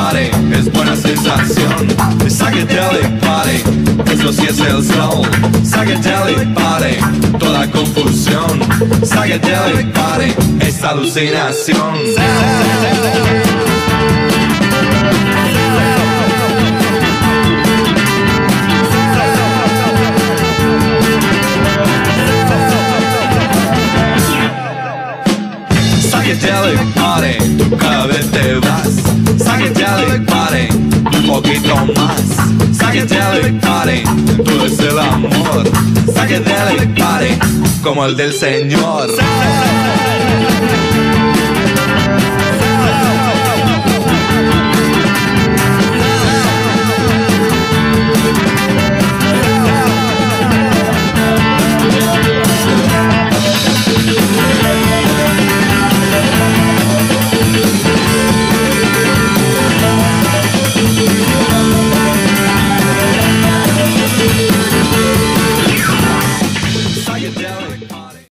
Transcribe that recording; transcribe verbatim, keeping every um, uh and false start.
party es buena sensación. Psychedelic party, eso sí es el soul. Psychedelic party, toda confusión. Psychedelic party es alucinación. Psychedelic party, tú cada vez te vas. Psychedelic party, un poquito más. Psychedelic party, todo es el amor. Psychedelic party, como el del Señor.